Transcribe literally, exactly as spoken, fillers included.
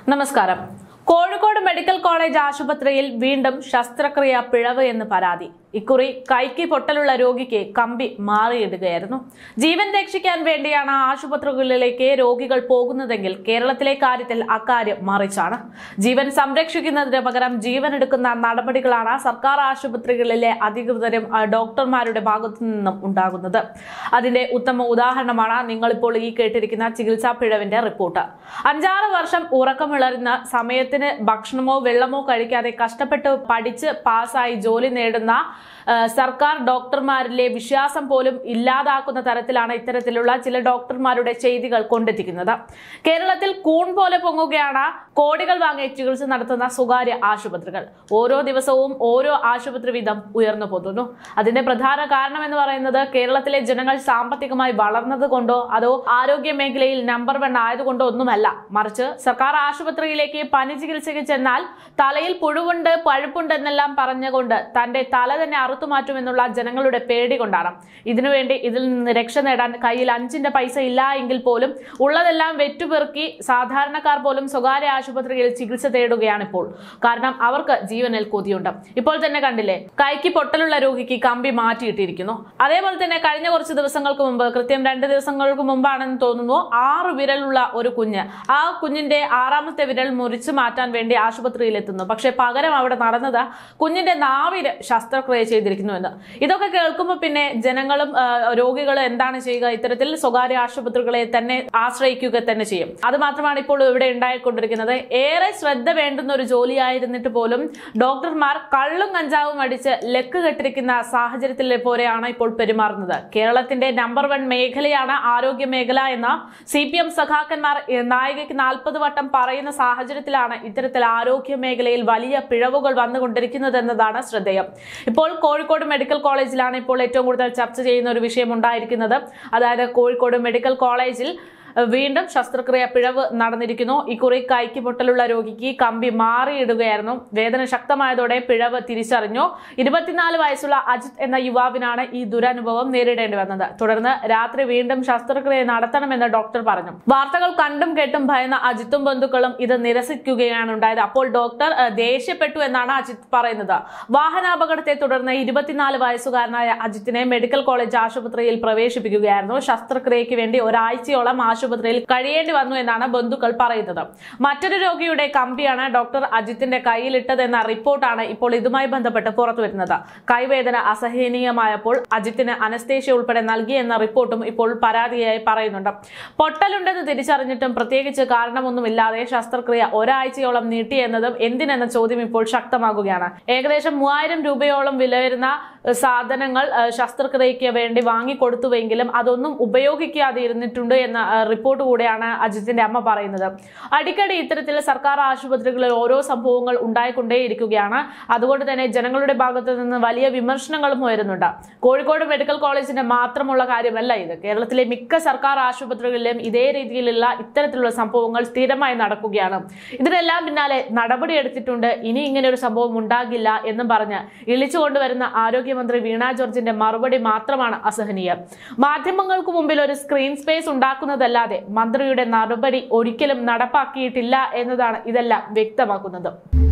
നമസ്കാരം. Kozhikode medical college ആശുപത്രിയിൽ വീണ്ടും ശസ്ത്രക്രിയ പിഴവ് എന്ന് പരാതി. ഇക്കുറി കൈക്ക് പൊട്ടലുള്ള രോഗിക്ക് കമ്പി മാറിയിടുകയായിരുന്നു. ജീവൻ രക്ഷിക്കാൻ വേണ്ടിയാണ് ആശുപത്രികളിലേക്ക് രോഗികൾ പോകുന്നതെങ്കിൽ കേരളത്തിലെ കാര്യത്തിൽ അക്കാര്യം മറിച്ചാണ്. ജീവൻ സംരക്ഷിക്കുന്നതിന് പകരം ജീവൻ എടുക്കുന്ന നടപടികളാണ് സർക്കാർ ആശുപത്രികളിലെ അധികൃതരും ഡോക്ടർമാരുടെ ഭാഗത്തു നിന്നും ഉണ്ടാകുന്നത്. അതിന്റെ ഉത്തമ ഉദാഹരണമാണ് നിങ്ങളിപ്പോൾ ഈ കേട്ടിരിക്കുന്ന ചികിത്സാ പിഴവിന്റെ റിപ്പോർട്ട്. അഞ്ചാറ് വർഷം ഉറക്കമിളരുന്ന സമയത്തിന് ഭക്ഷണമോ വെള്ളമോ കഴിക്കാതെ കഷ്ടപ്പെട്ട് പഠിച്ച് പാസ്സായി ജോലി നേടുന്ന സർക്കാർ ഡോക്ടർമാരിലെ വിശ്വാസം പോലും ഇല്ലാതാക്കുന്ന തരത്തിലാണ് ഇത്തരത്തിലുള്ള ചില ഡോക്ടർമാരുടെ ചെയ്തികൾ കൊണ്ടെത്തിക്കുന്നത്. കേരളത്തിൽ കൂൺ പോലെ പൊങ്ങുകയാണ് കോടികൾ വാങ്ങി ചികിത്സ നടത്തുന്ന സ്വകാര്യ ആശുപത്രികൾ. ഓരോ ദിവസവും ഓരോ ആശുപത്രി വീതം ഉയർന്നു പോകുന്നു. അതിന്റെ പ്രധാന കാരണം എന്ന് പറയുന്നത് കേരളത്തിലെ ജനങ്ങൾ സാമ്പത്തികമായി വളർന്നത് കൊണ്ടോ അതോ ആരോഗ്യ മേഖലയിൽ നമ്പർ വൺ ആയതുകൊണ്ടോ ഒന്നുമല്ല. മറിച്ച് സർക്കാർ ആശുപത്രിയിലേക്ക് പനി ചികിത്സയ്ക്ക് ചെന്നാൽ തലയിൽ പുഴുവുണ്ട് പഴുപ്പുണ്ട് എന്നെല്ലാം പറഞ്ഞുകൊണ്ട് തന്റെ തല തന്നെ അറുത്തുമാറ്റുമെന്നുള്ള ജനങ്ങളുടെ പേടി കൊണ്ടാണ്. ഇതിനുവേണ്ടി ഇതിൽ നിന്ന് രക്ഷ നേടാൻ കയ്യിൽ അഞ്ചിന്റെ പൈസ ഇല്ല എങ്കിൽ പോലും ഉള്ളതെല്ലാം വെറ്റുപെറുക്കി സാധാരണക്കാർ പോലും സ്വകാര്യ ആശുപത്രിയിൽ ചികിത്സ തേടുകയാണ് ഇപ്പോൾ. കാരണം അവർക്ക് ജീവനിൽ കൊതിയുണ്ട്. ഇപ്പോൾ തന്നെ കണ്ടില്ലേ, കൈക്ക് പൊട്ടലുള്ള രോഗിക്ക് കമ്പി മാറ്റിയിട്ടിരിക്കുന്നു. അതേപോലെ തന്നെ കഴിഞ്ഞ കുറച്ച് ദിവസങ്ങൾക്ക് മുമ്പ്, കൃത്യം രണ്ട് ദിവസങ്ങൾക്ക് മുമ്പാണെന്ന് തോന്നുന്നു, ആറ് വിരലുള്ള ഒരു കുഞ്ഞ്, ആ കുഞ്ഞിന്റെ ആറാമത്തെ വിരൽ മുറിച്ചു മാറ്റാൻ വേണ്ടി ആശുപത്രിയിൽ എത്തുന്നു. പക്ഷെ പകരം അവിടെ നടന്നത് കുഞ്ഞിന്റെ നാവിന് ശസ്ത്രക്രിയ ചെയ്തിരിക്കുന്നു എന്ന്. ഇതൊക്കെ കേൾക്കുമ്പോൾ പിന്നെ ജനങ്ങളും രോഗികളും എന്താണ് ചെയ്യുക? ഇത്തരത്തിൽ സ്വകാര്യ ആശുപത്രികളെ തന്നെ ആശ്രയിക്കുക തന്നെ ചെയ്യും. അത് മാത്രമാണ് ഇപ്പോൾ ഇവിടെ ഉണ്ടായിക്കൊണ്ടിരിക്കുന്നത്. ഏറെ ശ്രദ്ധ വേണ്ടുന്ന ഒരു ജോലിയായിരുന്നിട്ട് പോലും ഡോക്ടർമാർ കള്ളും കഞ്ചാവും അടിച്ച് ലെക്ക് കെട്ടിരിക്കുന്ന സാഹചര്യത്തിലെ പോലെയാണ് ഇപ്പോൾ പെരുമാറുന്നത്. കേരളത്തിന്റെ നമ്പർ വൺ മേഖലയാണ് ആരോഗ്യ മേഖല എന്ന സി പി എം സഖാക്കന്മാർ നായികയ്ക്ക് നാൽപ്പത് വട്ടം പറയുന്ന സാഹചര്യത്തിലാണ് ഇത്തരത്തിൽ ആരോഗ്യ മേഖലയിൽ വലിയ പിഴവുകൾ വന്നുകൊണ്ടിരിക്കുന്നത് എന്നതാണ് ശ്രദ്ധേയം. ഇപ്പോൾ കോഴിക്കോട് മെഡിക്കൽ കോളേജിലാണ് ഇപ്പോൾ ഏറ്റവും കൂടുതൽ ചർച്ച ചെയ്യുന്ന ഒരു വിഷയം ഉണ്ടായിരിക്കുന്നത്. അതായത് കോഴിക്കോട് മെഡിക്കൽ കോളേജിൽ വീണ്ടും ശസ്ത്രക്രിയ പിഴവ് നടന്നിരിക്കുന്നു. ഇക്കുറി കൈക്ക് പൊട്ടലുള്ള രോഗിക്ക് കമ്പി മാറിയിടുകയായിരുന്നു. വേദന ശക്തമായതോടെ പിഴവ് തിരിച്ചറിഞ്ഞു. ഇരുപത്തിനാല് വയസ്സുള്ള അജിത് എന്ന യുവാവിനാണ് ഈ ദുരനുഭവം നേരിടേണ്ടി വന്നത്. തുടർന്ന് രാത്രി വീണ്ടും ശസ്ത്രക്രിയ നടത്തണമെന്ന് ഡോക്ടർ പറഞ്ഞു. വാർത്തകൾ കണ്ടും കേട്ടും ഭയന്ന അജിത്തും ബന്ധുക്കളും ഇത് നിരസിക്കുകയാണ് ഉണ്ടായത്. അപ്പോൾ ഡോക്ടർ ദേഷ്യപ്പെട്ടു എന്നാണ് അജിത് പറയുന്നത്. വാഹനാപകടത്തെ തുടർന്ന് ഇരുപത്തിനാല് വയസ്സുകാരനായ അജിത്തിനെ മെഡിക്കൽ കോളേജ് ആശുപത്രിയിൽ പ്രവേശിപ്പിക്കുകയായിരുന്നു. ശസ്ത്രക്രിയയ്ക്ക് വേണ്ടി ഒരാഴ്ചയോളം ആശുപത്രിയിൽ കഴിയേണ്ടി വന്നു എന്നാണ് ബന്ധുക്കൾ പറയുന്നത്. മറ്റൊരു രോഗിയുടെ കമ്പിയാണ് ഡോക്ടർ അജിത്തിന്റെ കയ്യിലിട്ടതെന്ന റിപ്പോർട്ടാണ് ഇപ്പോൾ ഇതുമായി ബന്ധപ്പെട്ട് പുറത്തുവരുന്നത്. കൈവേദന അസഹനീയമായപ്പോൾ അജിത്തിന് അനസ്തേഷ്യ ഉൾപ്പെടെ നൽകിയെന്ന റിപ്പോർട്ടും ഇപ്പോൾ പരാതിയായി പറയുന്നുണ്ട്. പൊട്ടലുണ്ടെന്ന് തിരിച്ചറിഞ്ഞിട്ടും പ്രത്യേകിച്ച് കാരണമൊന്നുമില്ലാതെ ശസ്ത്രക്രിയ ഒരാഴ്ചയോളം നീട്ടിയെന്നതും എന്തിനെന്ന ചോദ്യം ഇപ്പോൾ ശക്തമാകുകയാണ്. ഏകദേശം മൂവായിരം രൂപയോളം വില വരുന്ന സാധനങ്ങൾ ശസ്ത്രക്രിയയ്ക്ക് വേണ്ടി വാങ്ങിക്കൊടുത്തുവെങ്കിലും അതൊന്നും ഉപയോഗിക്കാതെ ഇരുന്നിട്ടുണ്ട് എന്ന റിപ്പോർട്ട് കൂടെയാണ് അജിത്തിന്റെ അമ്മ പറയുന്നത്. അടിക്കടി ഇത്തരത്തിൽ സർക്കാർ ആശുപത്രികളിൽ ഓരോ സംഭവങ്ങൾ ഉണ്ടായിക്കൊണ്ടേയിരിക്കുകയാണ്. അതുകൊണ്ട് തന്നെ ജനങ്ങളുടെ ഭാഗത്തു നിന്ന് വലിയ വിമർശനങ്ങളും ഉയരുന്നുണ്ട്. കോഴിക്കോട് മെഡിക്കൽ കോളേജിന്റെ മാത്രമുള്ള കാര്യമല്ല ഇത്. കേരളത്തിലെ മിക്ക സർക്കാർ ആശുപത്രികളിലും ഇതേ രീതിയിലുള്ള ഇത്തരത്തിലുള്ള സംഭവങ്ങൾ സ്ഥിരമായി നടക്കുകയാണ്. ഇതിനെല്ലാം പിന്നാലെ നടപടിയെടുത്തിട്ടുണ്ട്. ഇനി ഇങ്ങനെ ഒരു സംഭവം ഉണ്ടാകില്ല എന്നും പറഞ്ഞ് ഇളിച്ചു കൊണ്ടുവരുന്ന ആരോഗ്യമന്ത്രി വീണ ജോർജിന്റെ മറുപടി മാത്രമാണ് അസഹനീയം. മാധ്യമങ്ങൾക്ക് മുമ്പിൽ ഒരു സ്ക്രീൻ സ്പേസ് ഉണ്ടാക്കുന്നതല്ലാതെ മന്ത്രിയുടെ നടപടി ഒരിക്കലും നടപ്പാക്കിയിട്ടില്ല എന്നതാണ് ഇതെല്ലാം വ്യക്തമാക്കുന്നത്.